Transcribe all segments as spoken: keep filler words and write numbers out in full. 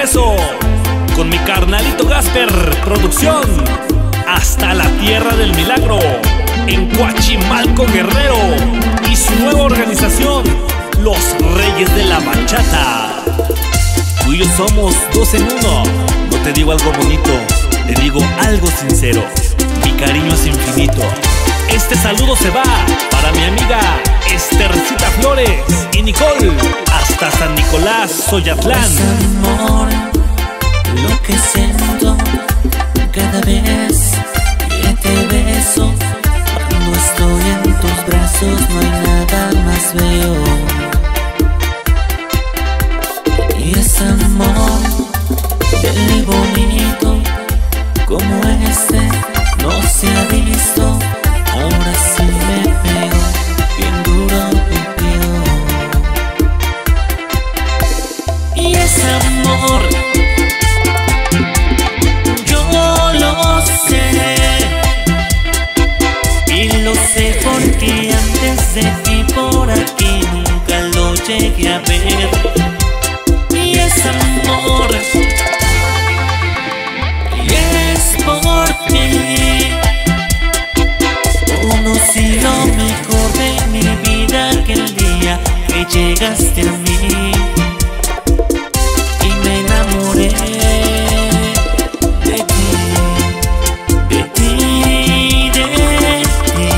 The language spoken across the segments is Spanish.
regreso con mi carnalito Gasper, producción, hasta la tierra del milagro, en Coachimalco, Guerrero, y su nueva organización, Los Reyes de la Bachata. Tú y yo somos dos en uno. No te digo algo bonito, te digo algo sincero. Mi cariño es infinito. Este saludo se va para mi amiga Estercita Flores y Nicole, hasta San Nicolás, Soyatlán. Es amor, lo que siento cada vez que te beso. Cuando estoy en tus brazos no hay nada más bello. Y es amor del bonito como este no se ha visto. Ahora sí me pego bien duro contigo. Y es amor, yo lo sé, y lo sé porque antes de ti por aquí nunca lo llegué a ver. Y es amor, y es por ti. Conocí lo mejor de mi vida aquel día que llegaste a mí y me enamoré de ti, de ti, de ti,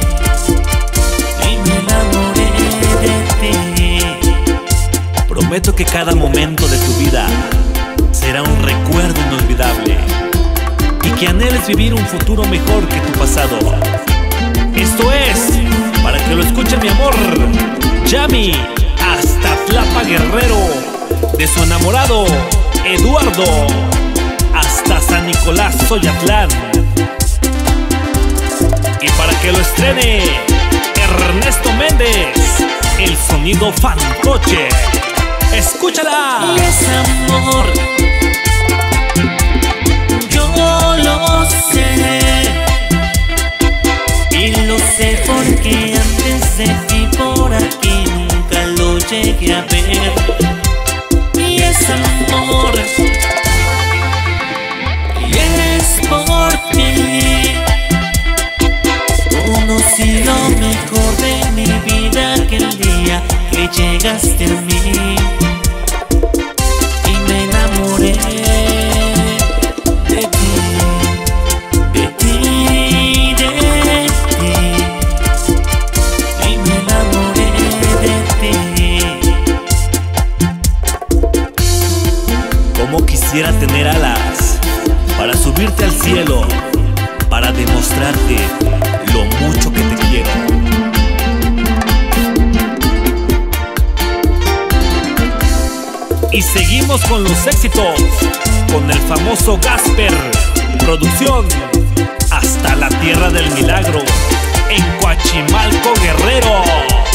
y me enamoré de ti. Prometo que cada momento de tu vida será un recuerdo inolvidable y que anheles vivir un futuro mejor que tu pasado. Esto es para que lo escuche mi amor Yami, hasta Tlapa, Guerrero, de su enamorado Eduardo, hasta San Nicolás, Soyatlán. Y para que lo estrene Ernesto Méndez, el sonido fantoche. ¡Escúchala! Y es amor, yo lo sé, y lo sé porque antes de ti por aquí nunca lo llegué a ver. Y es amor, y es por ti. Conocí lo mejor de mi vida aquel día que llegaste a mí y me enamoré de ti, de ti, de ti, y me enamoré de ti. Como quisiera tener alas para subirte al cielo, para demostrarte lo mucho que te quiero. Y seguimos con los éxitos, con el famoso Gasper, producción, hasta la tierra del milagro, en Coachimalco, Guerrero.